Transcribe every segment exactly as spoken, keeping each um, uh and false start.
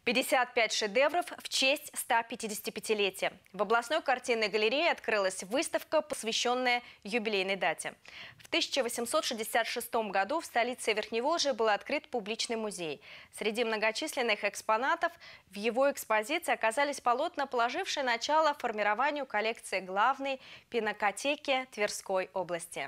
пятьдесят пять шедевров в честь ста пятидесятипятилетия. В областной картинной галерее открылась выставка, посвященная юбилейной дате. В тысяча восемьсот шестьдесят шестом году в столице Верхневолжья был открыт публичный музей. Среди многочисленных экспонатов в его экспозиции оказались полотна, положившие начало формированию коллекции главной пинакотеки Тверской области.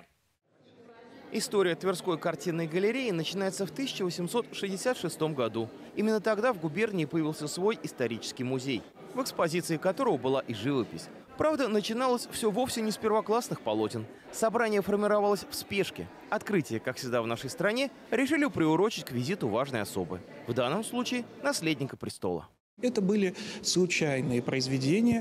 История Тверской картинной галереи начинается в тысяча восемьсот шестьдесят шестом году. Именно тогда в губернии появился свой исторический музей, в экспозиции которого была и живопись. Правда, начиналось все вовсе не с первоклассных полотен. Собрание формировалось в спешке. Открытие, как всегда в нашей стране, решили приурочить к визиту важной особы. В данном случае наследника престола. Это были случайные произведения.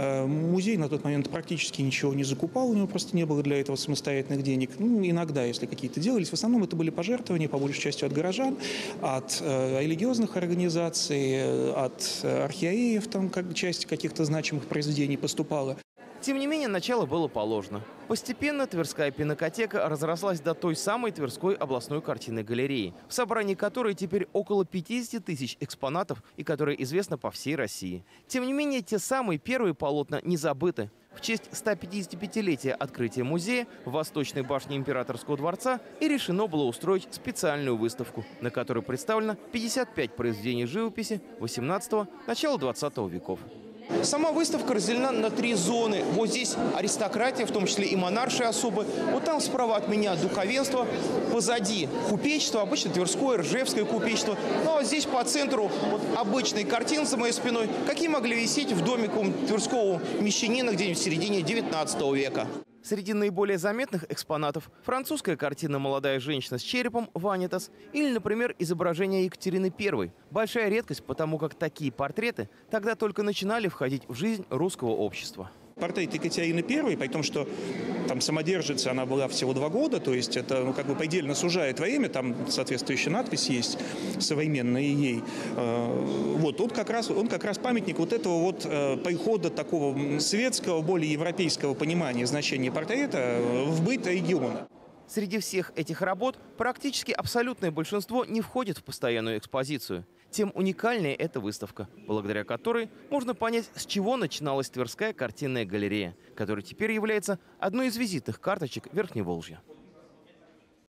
Музей на тот момент практически ничего не закупал, у него просто не было для этого самостоятельных денег. Ну, иногда, если какие-то делались, в основном это были пожертвования, по большей части от горожан, от религиозных организаций, от архиереев, там как часть каких-то значимых произведений поступала. Тем не менее, начало было положено. Постепенно Тверская пинакотека разрослась до той самой Тверской областной картинной галереи, в собрании которой теперь около пятидесяти тысяч экспонатов и которая известна по всей России. Тем не менее, те самые первые полотна не забыты. В честь ста пятидесятипятилетия открытия музея в Восточной башне Императорского дворца и решено было устроить специальную выставку, на которой представлено пятьдесят пять произведений живописи восемнадцатого – начала двадцатого веков. Сама выставка разделена на три зоны. Вот здесь аристократия, в том числе и монаршие особы. Вот там справа от меня духовенство, позади купечество, обычно Тверское, Ржевское купечество. Ну а здесь по центру вот обычные картины за моей спиной, какие могли висеть в доме Тверского мещанина где-нибудь в середине девятнадцатого века. Среди наиболее заметных экспонатов французская картина «Молодая женщина с черепом» Ванитас или, например, изображение Екатерины Первой. Большая редкость, потому как такие портреты тогда только начинали входить в жизнь русского общества. Портрет Екатерины Первой, при том, что там самодержица она была всего два года, то есть это ну, как бы предельно сужает время, там соответствующая надпись есть, современная ей. Вот, он как раз, он как раз памятник вот этого вот прихода такого светского, более европейского понимания значения портрета в быт региона. Среди всех этих работ практически абсолютное большинство не входит в постоянную экспозицию. Тем уникальнее эта выставка, благодаря которой можно понять, с чего начиналась Тверская картинная галерея, которая теперь является одной из визитных карточек Верхневолжья.